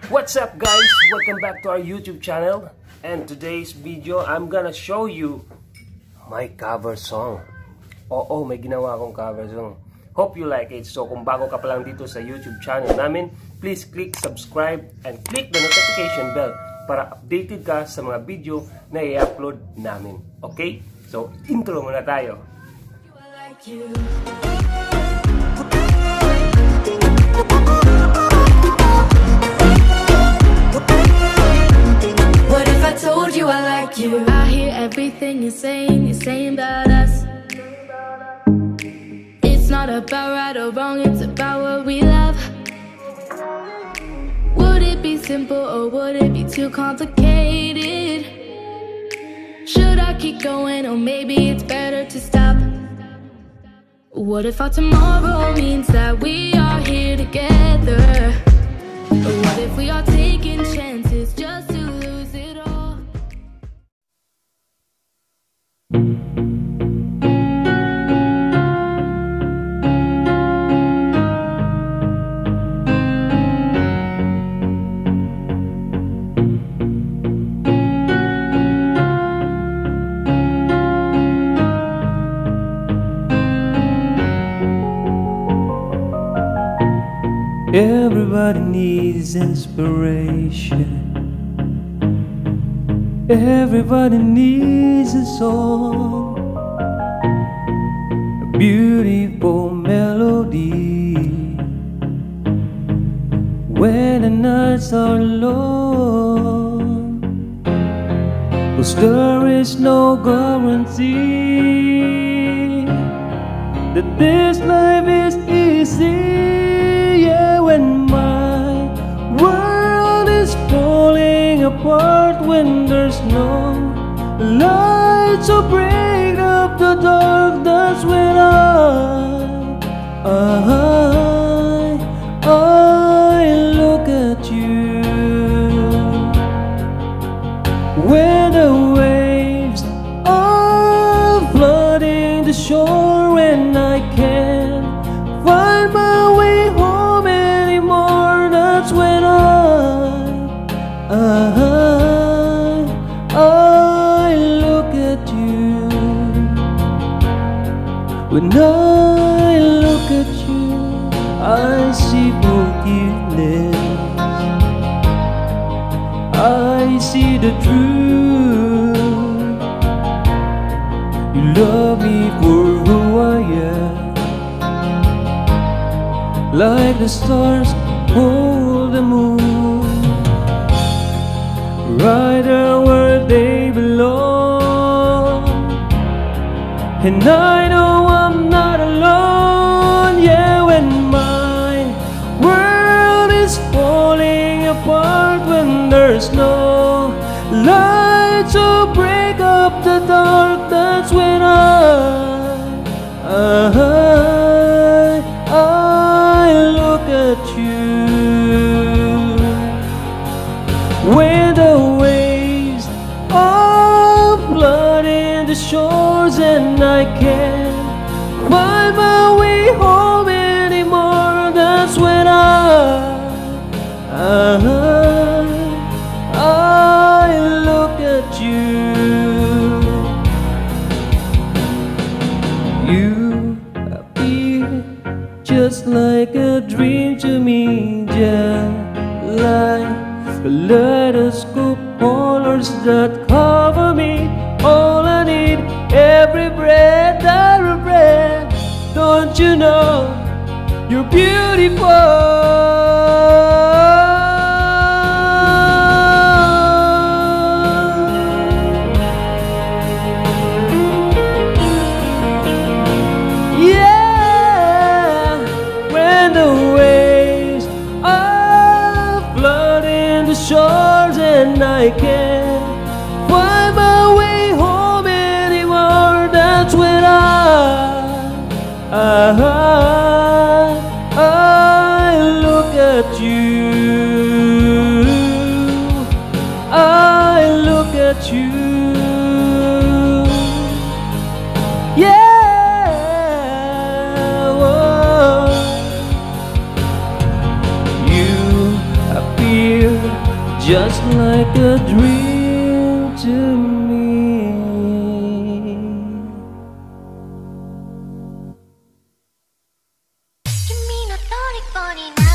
What's up guys? Welcome back to our YouTube channel. And today's video, I'm gonna show you my cover song. Oo, may ginawa akong cover song. Hope you like it. So kung bago ka pa lang dito sa YouTube channel namin, please click subscribe and click the notification bell para updated ka sa mga video na i-upload namin. Okay? So intro muna tayo. What if I told you I like you? I hear everything you're saying about us. It's not about right or wrong, it's about what we love. Would it be simple or would it be too complicated? Should I keep going or maybe it's better to stop? What if our tomorrow means that we are here together? Or what if we are taking chances just to lose it all? Everybody needs inspiration. Everybody needs a song, a beautiful melody. When the nights are long, 'cause there is no guarantee that this life is easy. When my world is falling apart, when there's no light to break up the dark, that's when I look at you. When the waves are flooding the shore and I can't find my way home anymore, that's when I look at you. When I look at you, I see forgiveness. I see the truth. You love me for who I am, like the stars hold the moon, right there where they belong. And I know I'm not alone. Yeah, when my world is falling apart, when there's no light to break up the dark, that's when I look at you. When the waves are flooding the shores and I can't find my way home anymore, that's when I look at you. You appear just like a dream to me, just like kaleidoscope colors that cover me. All I need, every breath that I breathe. Don't you know you're beautiful? Shores and I can't find my way home anymore, that's when I look at you. I look at you. Yeah, whoa. You appear just like a dream to me. Kimi no toriko ni